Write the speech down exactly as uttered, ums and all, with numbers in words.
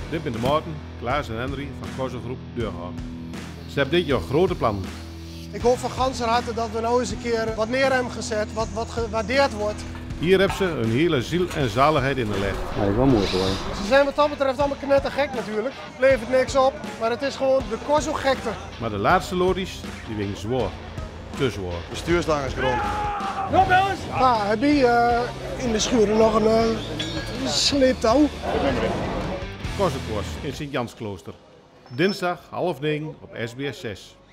Dit zijn de maten, Klaas en Henry van Kozengroep Deurhout. Ze hebben dit jaar grote plannen. Ik hoop van ganser harte dat we nou eens een keer wat neer hebben gezet, wat, wat gewaardeerd wordt. Hier hebben ze hun hele ziel en zaligheid in de leg. Ja, dat is wel mooi hoor. Ze zijn wat dat betreft allemaal knettergek natuurlijk. Het levert niks op, maar het is gewoon de Kozo-gekte. Maar de laatste lodies, die wingen zwaar. Te zwaar. De stuurstang is grond. Ah, heb je uh, in de schuren nog een uh, sleeptouw? Kozenkoers in Sint-Jansklooster. Dinsdag half negen op S B S zes.